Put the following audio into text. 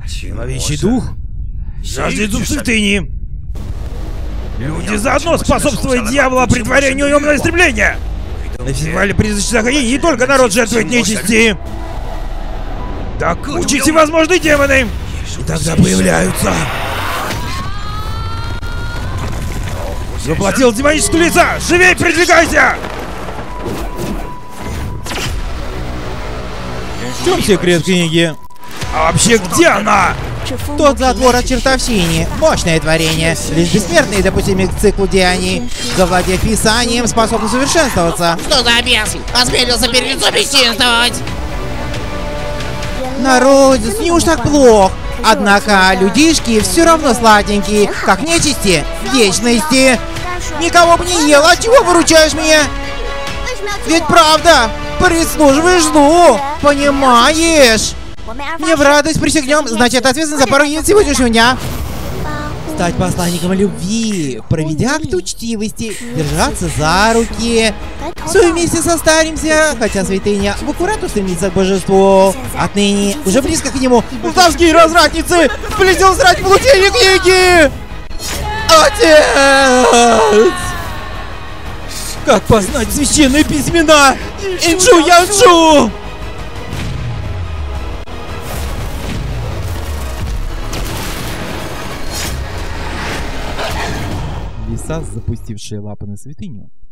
Зловещий дух жаждет зуб святыни. Люди заодно способствуют дьяволу притворению темного истребления. На фестивале призрачных огней не только народ жертвует нечисти. Так учи всевозможные демоны. И тогда появляются. Заплатил демоническое лица! Живей, продвигайся! В чем секрет книги? А вообще где она? Тот затвор от чертовщине. Мощное творение. Лишь бессмертные допустимы к циклу деяний. Завладев писанием, способны совершенствоваться. Что за бес? Осмелился перед лицом бесчинствовать! Народец, не уж так плох. Однако людишки все равно сладенькие, как нечисти в вечности. Никого бы не ел, а чего выручаешь меня? Ведь правда, прислуживаешь злу, понимаешь? Мне в радость присягнем, значит, ответственен за пару единиц сегодняшнего дня. Стать посланником любви, проведя акт учтивости, держаться за руки. Все вместе состаримся, хотя святыня в аккурат устремится к божеству. Отныне уже близко к нему. Плутовские развратницы! Полетел срать в лучине книги! Отец! Как познать священные письмена? Инчу Янчу! Лиса, запустившая лапы на святыню,